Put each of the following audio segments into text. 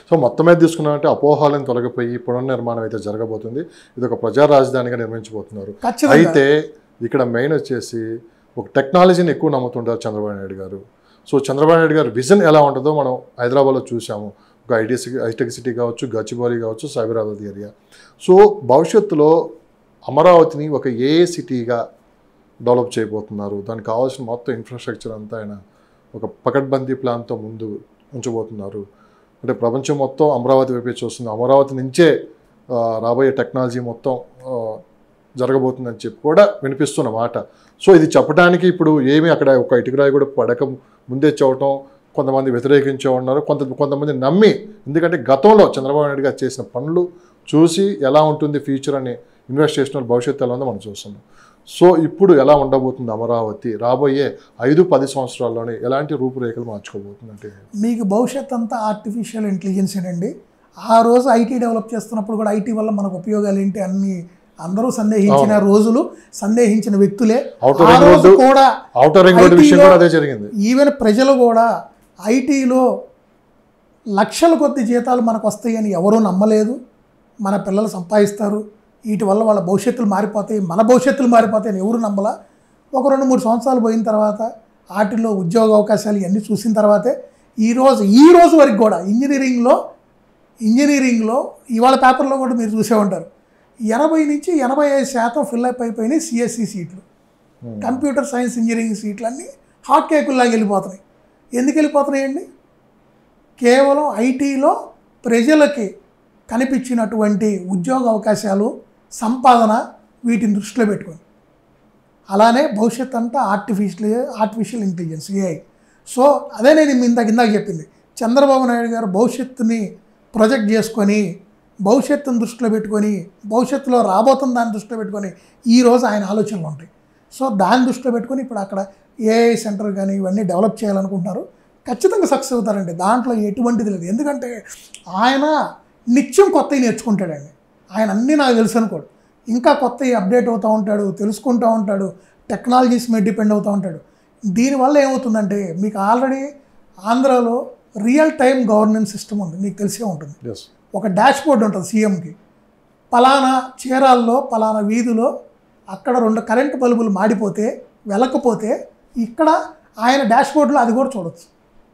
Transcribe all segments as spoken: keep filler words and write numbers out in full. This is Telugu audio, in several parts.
సో మొత్తం మీద తీసుకున్నామంటే అపోహాలను తొలగిపోయి పునర్నిర్మాణం అయితే జరగబోతుంది. ఇది ఒక ప్రజా రాజధానిగా నిర్మించబోతున్నారు. అయితే ఇక్కడ మెయిన్ వచ్చేసి ఒక టెక్నాలజీని ఎక్కువ నమ్ముతుంటారు చంద్రబాబు నాయుడు గారు. సో చంద్రబాబు నాయుడు గారు విజన్ ఎలా ఉంటుందో మనం హైదరాబాద్లో చూసాము. ఒక ఐటీ హైటెక్ సిటీ కావచ్చు, గచ్చిబౌలి కావచ్చు, సైబరాబాద్ ఏరియా. సో భవిష్యత్తులో అమరావతిని ఒక ఏ సిటీగా డెవలప్ చేయబోతున్నారు. దానికి కావాల్సిన మొత్తం ఇన్ఫ్రాస్ట్రక్చర్ అంతా ఆయన ఒక పకడ్బందీ ప్లాన్తో ముందు ఉంచబోతున్నారు. అంటే ప్రపంచం మొత్తం అమరావతి వైపే చూస్తుంది. అమరావతి నుంచే రాబోయే టెక్నాలజీ మొత్తం జరగబోతుందని చెప్పి కూడా వినిపిస్తున్న మాట. సో ఇది చెప్పడానికి ఇప్పుడు ఏమి అక్కడ ఒక ఇటుకరాయి కూడా పడక ముందే చూడటం, కొంతమంది వ్యతిరేకించే ఉన్నారు, కొంత కొంతమంది నమ్మి, ఎందుకంటే గతంలో చంద్రబాబు నాయుడు గారు చేసిన పనులు చూసి ఎలా ఉంటుంది ఫ్యూచర్ అని ఇన్వెస్ట్ చేసిన భవిష్యత్తు ఎలా ఉందో మనం చూస్తున్నాం. సో ఇప్పుడు ఎలా ఉండబోతుంది అమరావతి రాబోయే ఐదు పది సంవత్సరాల్లోనే ఎలాంటి రూపురేఖలు మార్చుకోబోతుంది అంటే మీకు భవిష్యత్ అంతా ఆర్టిఫిషియల్ ఇంటెలిజెన్స్ అండి. ఆ రోజు ఐటీ డెవలప్ చేస్తున్నప్పుడు కూడా ఐటీ వల్ల మనకు ఉపయోగాలు ఏంటి అన్ని అందరూ సందేహించిన రోజులు, సందేహించిన వ్యక్తులే. ఆ రోజు కూడా ఈవెన్ ప్రజలు కూడా ఐటీలో లక్షల కొద్ది జీతాలు మనకు వస్తాయని ఎవరూ నమ్మలేదు. మన పిల్లలు సంపాదిస్తారు, వీటి వల్ల వాళ్ళ భవిష్యత్తులు మారిపోతాయి, మన భవిష్యత్తులు మారిపోతాయని ఎవరు నమ్మలా. ఒక రెండు మూడు సంవత్సరాలు పోయిన తర్వాత వాటిల్లో ఉద్యోగ అవకాశాలు ఇవన్నీ చూసిన తర్వాతే ఈరోజు ఈ రోజు వరకు కూడా ఇంజనీరింగ్లో ఇంజనీరింగ్లో ఇవాళ పేపర్లో కూడా మీరు చూసే ఉంటారు, ఎనభై నుంచి ఎనభై ఐదు శాతం ఫిల్అప్ అయిపోయినాయి సిఎస్సి సీట్లు. కంప్యూటర్ సైన్స్ ఇంజనీరింగ్ సీట్లు అన్నీ హాట్ కేకుల్లాగా వెళ్ళిపోతున్నాయి. ఎందుకు వెళ్ళిపోతున్నాయండి? కేవలం ఐటీలో ప్రజలకి కనిపించినటువంటి ఉద్యోగ అవకాశాలు, సంపాదన, వీటిని దృష్టిలో పెట్టుకొని. అలానే భవిష్యత్ అంతా artificial artificial intelligence AI. So అదే నేను ఇందాక ఇందాక చెప్పింది, చంద్రబాబు నాయుడు గారు భవిష్యత్తుని ప్రొజెక్ట్ చేసుకొని, భవిష్యత్తును దృష్టిలో పెట్టుకొని, భవిష్యత్తులో రాబోతున్న దాన్ని దృష్టిలో పెట్టుకొని ఈరోజు ఆయన ఆలోచనలు ఉంటాయి. సో దాన్ని దృష్టిలో పెట్టుకొని ఇప్పుడు అక్కడ ఏఐ సెంటర్ కానీ ఇవన్నీ డెవలప్ చేయాలనుకుంటున్నారు. ఖచ్చితంగా సక్సెస్ అవుతారండి, దాంట్లో ఎటువంటిది లేదు. ఎందుకంటే ఆయన నిత్యం కొత్తవి నేర్చుకుంటాడండి. ఆయన అన్నీ నాకు తెలుసు అనుకోడు, ఇంకా కొత్తవి అప్డేట్ అవుతూ ఉంటాడు, తెలుసుకుంటూ ఉంటాడు, టెక్నాలజీస్ మీద డిపెండ్ అవుతూ ఉంటాడు. దీనివల్ల ఏమవుతుందంటే మీకు ఆల్రెడీ ఆంధ్రాలో రియల్ టైం గవర్నెన్స్ సిస్టమ్ ఉంది, మీకు తెలిసే ఉంటుంది. ఒక డాష్ బోర్డ్ ఉంటుంది సీఎంకి, పలానా చీరాల్లో పలానా వీధిలో అక్కడ రెండు కరెంటు బల్బులు మాడిపోతే వెళ్ళకపోతే ఇక్కడ ఆయన డాష్ బోర్డులో అది కూడా చూడవచ్చు.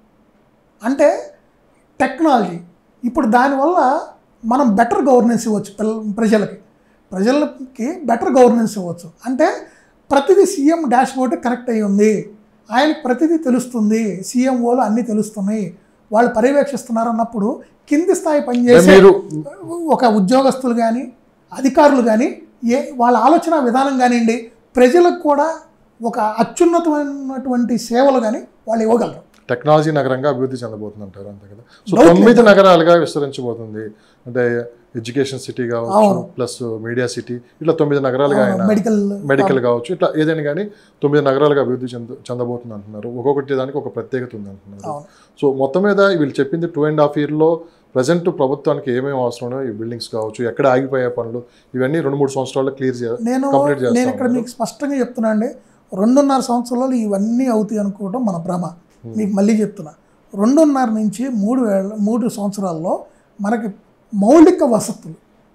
అంటే టెక్నాలజీ ఇప్పుడు దానివల్ల మనం బెటర్ గవర్నెన్స్ ఇవ్వచ్చు పిల్ల ప్రజలకి ప్రజలకి బెటర్ గవర్నెన్స్ ఇవ్వచ్చు. అంటే ప్రతిదీ సీఎం డాష్ బోర్డు కనెక్ట్ అయ్యి ఉంది, ఆయనకు ప్రతిదీ తెలుస్తుంది, సీఎంఓలు అన్నీ తెలుస్తున్నాయి, వాళ్ళు పర్యవేక్షిస్తున్నారు అన్నప్పుడు కింది స్థాయి పనిచేసే ఒక ఉద్యోగస్తులు కానీ అధికారులు కానీ ఏ వాళ్ళ ఆలోచన విధానం కానివ్వండి, ప్రజలకు కూడా ఒక అత్యున్నతమైనటువంటి సేవలు కానీ వాళ్ళు ఇవ్వగలరు. టెక్నాలజీ నగరంగా అభివృద్ధి చెందబోతుంది అంటారు, అంతే కదా. సో తొమ్మిది నగరాలుగా విస్తరించబోతుంది. అంటే ఎడ్యుకేషన్ సిటీ కావచ్చు, ప్లస్ మీడియా సిటీ, ఇట్లా తొమ్మిది నగరాలుగా ఆయన మెడికల్ మెడికల్ కావచ్చు, ఇట్లా ఏదైనా కానీ తొమ్మిది నగరాలుగా అభివృద్ధి చెంద చెందబోతుంది అంటున్నారు. ఒక్కొక్కటి దానికి ఒక ప్రత్యేకత ఉంది అంటున్నారు. సో మొత్తం మీద వీళ్ళు చెప్పింది టూ అండ్ హాఫ్ ఇయర్లో ప్రజెంట్ ప్రభుత్వానికి ఏమేమి అవసరమో ఈ బిల్డింగ్స్ కావచ్చు, ఎక్కడ ఆగిపోయే పనులు, ఇవన్నీ రెండు మూడు సంవత్సరాల్లో క్లియర్ చేయాలి. నేను నేను ఇక్కడ మీకు స్పష్టంగా చెప్తున్నా అండి, రెండున్నర సంవత్సరాలు ఇవన్నీ అవుతాయి అనుకోవడం మన భ్రమ. మీకు మళ్ళీ చెప్తున్నా, రెండున్నర నుంచి మూడు వేల మూడు సంవత్సరాల్లో మనకి మౌలిక వసతులు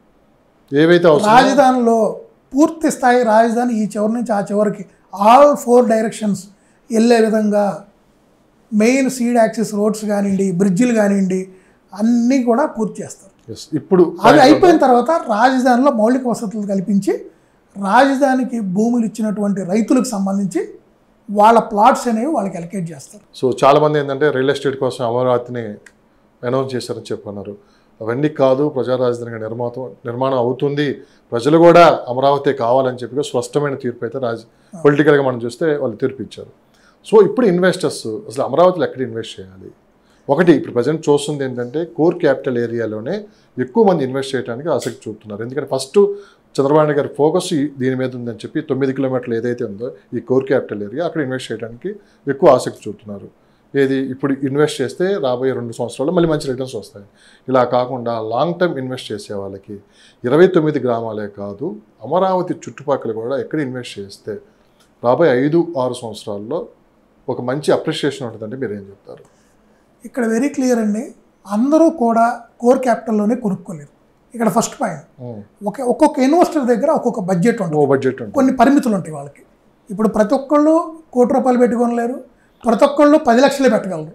ఏవైతే రాజధానిలో పూర్తి స్థాయి రాజధాని ఈ చివరి నుంచి ఆ చివరికి ఆల్ ఫోర్ డైరెక్షన్స్ వెళ్ళే విధంగా మెయిన్ సీడ్ యాక్సెస్ రోడ్స్ కానివ్వండి, బ్రిడ్జిలు కానివ్వండి, అన్నీ కూడా పూర్తి చేస్తారు. ఇప్పుడు అది అయిపోయిన తర్వాత రాజధానిలో మౌలిక వసతులు కల్పించి రాజధానికి భూములు ఇచ్చినటువంటి రైతులకు సంబంధించి వాళ్ళ ప్లాట్స్ అనేవి వాళ్ళకి అలొకేట్ చేస్తారు. సో చాలామంది ఏంటంటే రియల్ ఎస్టేట్ కోసం అమరావతిని అనౌన్స్ చేశారని చెప్పన్నారు. అవన్నీ కాదు, ప్రజా రాజధానిగా నిర్మాతం నిర్మాణం అవుతుంది, ప్రజలు కూడా అమరావతి కావాలని చెప్పి స్పష్టమైన తీర్పు అయితే రాజ పొలిటికల్గా మనం చూస్తే వాళ్ళు తీర్పు ఇచ్చారు. సో ఇప్పుడు ఇన్వెస్టర్స్ అసలు అమరావతిలో ఎక్కడ ఇన్వెస్ట్ చేయాలి? ఒకటి ఇప్పుడు ప్రజెంట్ చూస్తుంది ఏంటంటే కోర్ క్యాపిటల్ ఏరియాలోనే ఎక్కువ మంది ఇన్వెస్ట్ చేయడానికి ఆసక్తి చూపుతున్నారు. ఎందుకంటే ఫస్ట్ చంద్రబాబు నాయుడు గారి ఫోకస్ దీని మీద ఉందని చెప్పి తొమ్మిది కిలోమీటర్లు ఏదైతే ఉందో ఈ కోర్ క్యాపిటల్ ఏరియా అక్కడ ఇన్వెస్ట్ చేయడానికి ఎక్కువ ఆసక్తి చూపుతున్నారు. ఏది ఇప్పుడు ఇన్వెస్ట్ చేస్తే రాబోయే రెండు సంవత్సరాల్లో మళ్ళీ మంచి రిటర్న్స్ వస్తాయి. ఇలా కాకుండా లాంగ్ టర్మ్ ఇన్వెస్ట్ చేసే వాళ్ళకి ఇరవై తొమ్మిది గ్రామాలే కాదు అమరావతి చుట్టుపక్కల కూడా ఎక్కడ ఇన్వెస్ట్ చేస్తే రాబోయే ఐదు ఆరు సంవత్సరాల్లో ఒక మంచి అప్రిషియేషన్ ఉంటుందంటే మీరు ఏం చెప్తారు? ఇక్కడ వెరీ క్లియర్ అండి, అందరూ కూడా కోర్ క్యాపిటల్లోనే కొనుక్కోలేరు. ఇక్కడ ఫస్ట్ పాయింట్. ఒక ఒక్కొక్క ఇన్వెస్టర్ దగ్గర ఒక్కొక్క బడ్జెట్ ఉంటుంది, బడ్జెట్ కొన్ని పరిమితులు ఉంటాయి వాళ్ళకి. ఇప్పుడు ప్రతి ఒక్కళ్ళు కోటి రూపాయలు పెట్టుకోలేరు, ప్రతి ఒక్కళ్ళు పది లక్షలే పెట్టగలరు.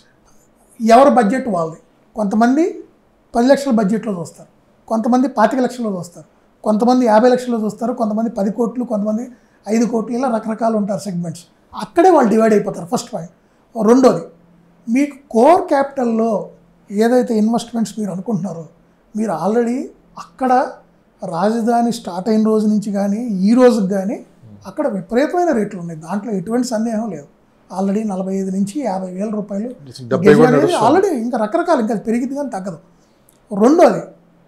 ఎవరి బడ్జెట్ వాళ్ళది. కొంతమంది పది లక్షల బడ్జెట్లో చూస్తారు, కొంతమంది పాతిక లక్షల్లో చూస్తారు, కొంతమంది యాభై లక్షల్లో చూస్తారు, కొంతమంది పది కోట్లు, కొంతమంది ఐదు కోట్లు, ఇలా రకరకాలు ఉంటారు సెగ్మెంట్స్. అక్కడే వాళ్ళు డివైడ్ అయిపోతారు. First point. రెండోది, మీకు కోర్ క్యాపిటల్లో ఏదైతే ఇన్వెస్ట్మెంట్స్ మీరు అనుకుంటున్నారో మీరు ఆల్రెడీ అక్కడ రాజధాని స్టార్ట్ అయిన రోజు నుంచి కానీ ఈ రోజుకి కానీ అక్కడ విపరీతమైన రేట్లు ఉన్నాయి. దాంట్లో ఎటువంటి సందేహం లేదు. ఆల్రెడీ నలభై ఐదు నుంచి యాభై వేల రూపాయలు అనేది ఆల్రెడీ ఇంకా రకరకాలు, ఇంకా పెరిగింది కానీ తగ్గదు. రెండోది,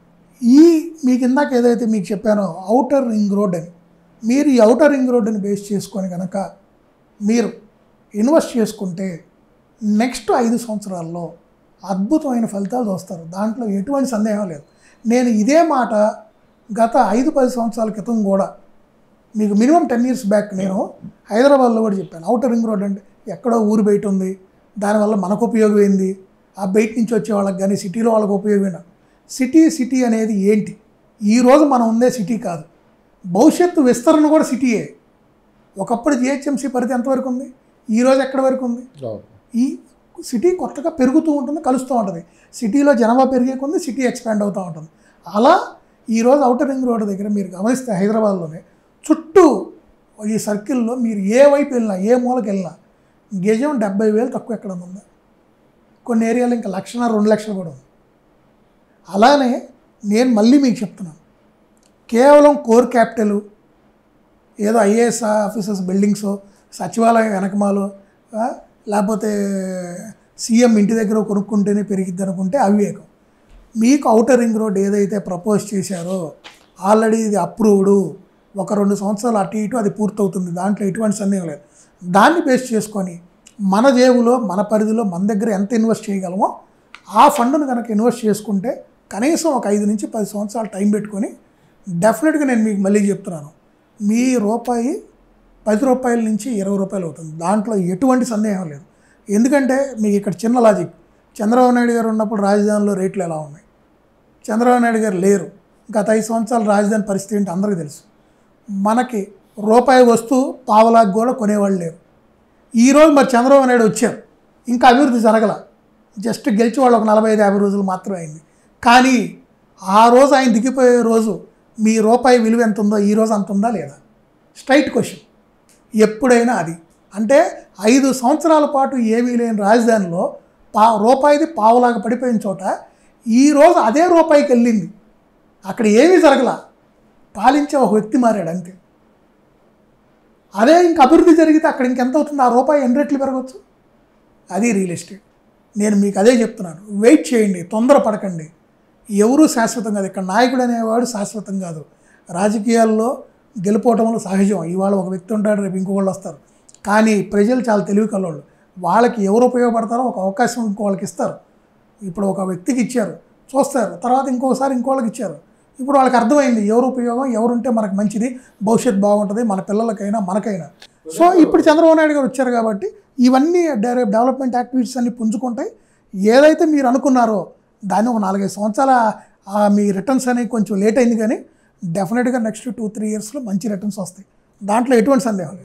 ఈ మీకు ఇందాక ఏదైతే మీకు చెప్పానో ఔటర్ రింగ్ రోడ్ అని, మీరు ఈ ఔటర్ రింగ్ రోడ్డుని బేస్ చేసుకొని కనుక మీరు ఇన్వెస్ట్ చేసుకుంటే నెక్స్ట్ ఐదు సంవత్సరాల్లో అద్భుతమైన ఫలితాలు చూస్తారు. దాంట్లో ఎటువంటి సందేహం లేదు. నేను ఇదే మాట గత ఐదు పది సంవత్సరాల క్రితం కూడా మీకు మినిమం టెన్ ఇయర్స్ బ్యాక్ నేను హైదరాబాద్లో కూడా చెప్పాను. ఔటర్ రింగ్ రోడ్ అంటే ఎక్కడో ఊరు బయట ఉంది, దానివల్ల మనకు ఉపయోగం ఏంది, ఆ బయట నుంచి వచ్చే వాళ్ళకి కానీ సిటీలో వాళ్ళకి ఉపయోగం. సిటీ సిటీ అనేది ఏంటి? ఈరోజు మనం ఉందే సిటీ కాదు, భవిష్యత్తు విస్తరణ కూడా సిటీయే. ఒకప్పుడు జిహెచ్ఎంసీ పరిధి ఎంతవరకు ఉంది, ఈరోజు ఎక్కడి వరకు ఉంది? ఈ సిటీ కొత్తగా పెరుగుతూ ఉంటుంది, కలుస్తూ ఉంటుంది. సిటీలో జనాభా పెరిగే కొద్ది సిటీ ఎక్స్పాండ్ అవుతూ ఉంటుంది. అలా ఈరోజు ఔటర్ రింగ్ రోడ్డు దగ్గర మీరు గమనిస్తే హైదరాబాద్లోనే చుట్టూ ఈ సర్కిల్లో మీరు ఏ వైపు వెళ్ళినా, ఏ మూలకి వెళ్ళినా గజం డెబ్బై వేలు తక్కువ ఎక్కడ ఉందా? కొన్ని ఏరియాలో ఇంకా లక్షణ రెండు లక్షలు కూడా ఉంది. అలానే నేను మళ్ళీ మీకు చెప్తున్నాను, కేవలం కోర్ క్యాపిటల్ ఏదో ఐఏఎస్ ఆఫీసర్స్ బిల్డింగ్సో, సచివాలయం వెనకమాలో, లేకపోతే సీఎం ఇంటి దగ్గర కొనుక్కుంటేనే పెరిగిద్ది అనుకుంటే అవివేకం. మీకు ఔటర్ రింగ్ రోడ్ ఏదైతే ప్రపోజ్ చేశారో ఆల్రెడీ ఇది అప్రూవ్డ్, ఒక రెండు సంవత్సరాలు అటు ఇటు అది పూర్తవుతుంది, దాంట్లో ఎటువంటి సందేహం లేదు. దాన్ని బేస్ చేసుకొని మన జేబులో, మన పరిధిలో, మన దగ్గర ఎంత ఇన్వెస్ట్ చేయగలమో ఆ ఫండ్ను కనుక ఇన్వెస్ట్ చేసుకుంటే కనీసం ఒక ఐదు నుంచి పది సంవత్సరాలు టైం పెట్టుకొని డెఫినెట్గా నేను మీకు మళ్ళీ చెప్తున్నాను, మీ రూపాయి పది రూపాయల నుంచి ఇరవై రూపాయలు అవుతుంది. దాంట్లో ఎటువంటి సందేహం లేదు. ఎందుకంటే మీకు ఇక్కడ చిన్న లాజిక్, చంద్రబాబు నాయుడు గారు ఉన్నప్పుడు రాజధానిలో రేట్లు ఎలా ఉన్నాయి, చంద్రబాబు నాయుడు గారు లేరు, గత ఐదు సంవత్సరాల రాజధాని పరిస్థితి ఏంటి అందరికీ తెలుసు. మనకి రూపాయి వస్తువు పావలాకి కూడా కొనేవాళ్ళు లేరు. ఈరోజు మరి చంద్రబాబు నాయుడు వచ్చారు, ఇంకా అభివృద్ధి జరగల, జస్ట్ గెలిచి వాళ్ళు ఒక నలభై ఐదు యాభై రోజులు మాత్రమే అయింది. కానీ ఆ రోజు ఆయన దిగిపోయే రోజు మీ రూపాయి విలువ ఎంత ఉందో ఈరోజు అంత ఉందా లేదా? Straight question. ఎప్పుడైనా అది అంటే ఐదు సంవత్సరాల పాటు ఏమీ లేని రాజధానిలో పా రూపాయిది పావులాగా పడిపోయిన చోట ఈరోజు అదే రూపాయికి వెళ్ళింది. అక్కడ ఏమీ జరగల, పాలించే ఒక వ్యక్తి మారాడు అంతే. అదే ఇంక అభివృద్ధి జరిగితే అక్కడ ఇంకెంత అవుతుంది? ఆ రూపాయి ఎన్ని రెట్లు పెరగచ్చు? అది రియల్ ఎస్టేట్. నేను మీకు అదే చెప్తున్నాను, వెయిట్ చేయండి, తొందరపడకండి. ఎవరూ శాశ్వతం కాదు. ఇక్కడ నాయకుడు అనేవాడు శాశ్వతం కాదు. రాజకీయాల్లో గెలుపోవటంలో సహజం. ఇవాళ ఒక వ్యక్తి ఉంటాడు, రేపు ఇంకొకళ్ళు వస్తారు. కానీ ప్రజలు చాలా తెలివి కలవాళ్ళు. వాళ్ళకి ఎవరు ఉపయోగపడతారో ఒక అవకాశం ఇంకో వాళ్ళకి ఇస్తారు. ఇప్పుడు ఒక వ్యక్తికి ఇచ్చారు, చూస్తారు, తర్వాత ఇంకోసారి ఇంకోళ్ళకి ఇచ్చారు. ఇప్పుడు వాళ్ళకి అర్థమైంది ఎవరు ఉపయోగం, ఎవరుంటే మనకు మంచిది, భవిష్యత్తు బాగుంటుంది మన పిల్లలకైనా మనకైనా. సో ఇప్పుడు చంద్రబాబు నాయుడు గారు వచ్చారు కాబట్టి ఇవన్నీ డెవలప్మెంట్ యాక్టివిటీస్ అన్ని పుంజుకుంటాయి. ఏదైతే మీరు అనుకున్నారో దాన్ని ఒక నాలుగైదు సంవత్సరాల మీ రిటర్న్స్ అనేవి కొంచెం లేట్ అయింది, కానీ డెఫినెట్గా నెక్స్ట్ టూ త్రీ ఇయర్స్లో మంచి రిటర్న్స్ వస్తాయి. దాంట్లో ఎటువంటి సందేహం లేదు.